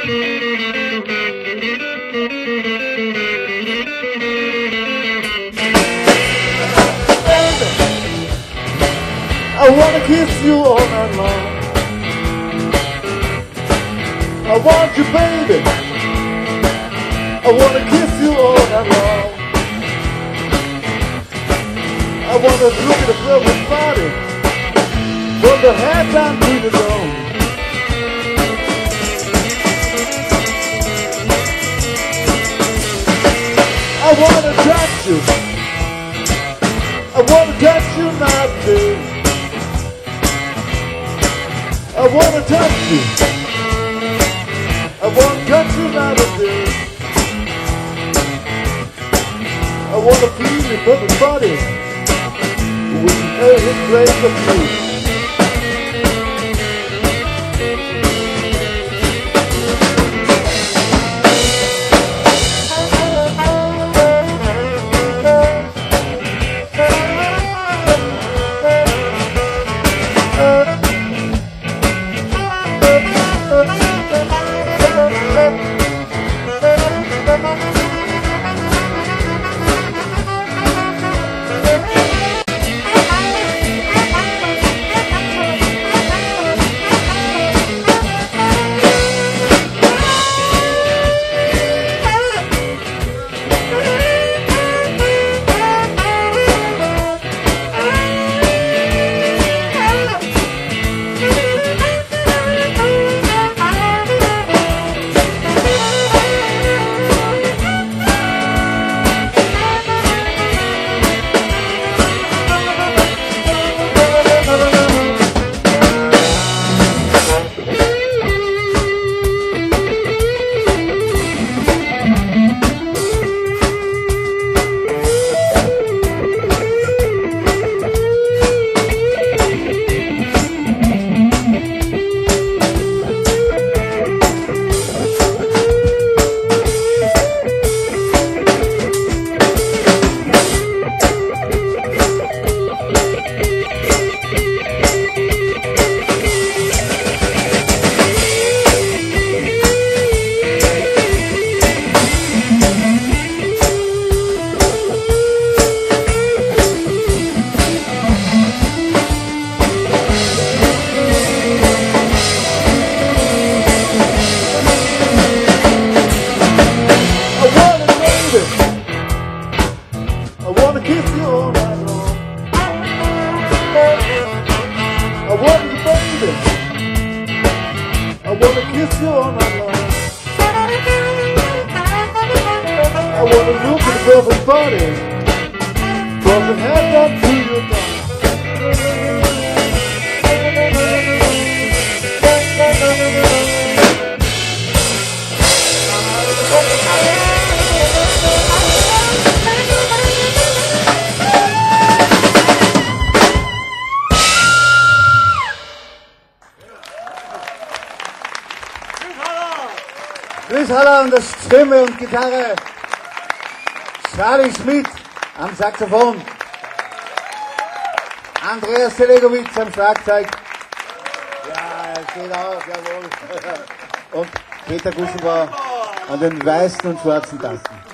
I wanna kiss you all night long. I want you, baby. I wanna kiss you all night long. I wanna look at the perfect body from the head down to the dome. I wanna touch you. I wanna touch you now, baby. I wanna touch you. I wanna touch you now today. I wanna feel your perfect body with every place of you. An der Stimme und Gitarre, Charly Schmid am Saxophon, Andreas Szelegowitz am Schlagzeug, ja, er steht auf, jawohl, und Guschelbauer an den weißen und schwarzen Tasten.